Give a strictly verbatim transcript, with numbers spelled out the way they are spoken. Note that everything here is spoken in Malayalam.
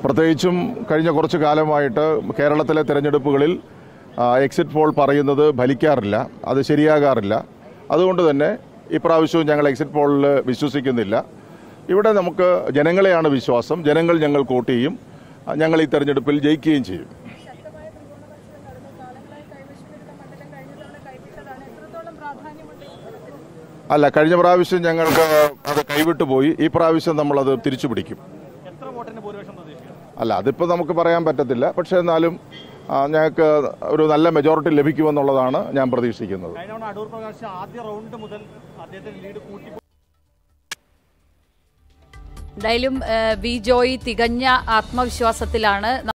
പ്രത്യേകിച്ചും കഴിഞ്ഞ കുറച്ച് കാലമായിട്ട് കേരളത്തിലെ തെരഞ്ഞെടുപ്പുകളിൽ എക്സിറ്റ് പോൾ പറയുന്നത് ഫലിക്കാറില്ല, അത് ശരിയാകാറില്ല. അതുകൊണ്ട് തന്നെ ഇപ്രാവശ്യവും ഞങ്ങൾ എക്സിറ്റ് പോളിൽ വിശ്വസിക്കുന്നില്ല. ഇവിടെ നമുക്ക് ജനങ്ങളെയാണ് വിശ്വാസം. ജനങ്ങൾ ഞങ്ങൾക്ക് വോട്ട് ചെയ്യും. ഞങ്ങൾ ഈ തെരഞ്ഞെടുപ്പിൽ ജയിക്കുകയും ചെയ്യും. അല്ല, കഴിഞ്ഞ പ്രാവശ്യം ഞങ്ങൾക്ക് അത് കൈവിട്ടു പോയി. ഈ പ്രാവശ്യം നമ്മളത് തിരിച്ചു പിടിക്കും. അല്ല, അതിപ്പോൾ നമുക്ക് പറയാൻ പറ്റത്തില്ല. പക്ഷേ എന്നാലും ഞങ്ങൾക്ക് ഒരു നല്ല മെജോറിറ്റി ലഭിക്കുമെന്നുള്ളതാണ് ഞാൻ പ്രതീക്ഷിക്കുന്നത്. എന്തായാലും വി ജോയ് തികഞ്ഞ ആത്മവിശ്വാസത്തിലാണ്.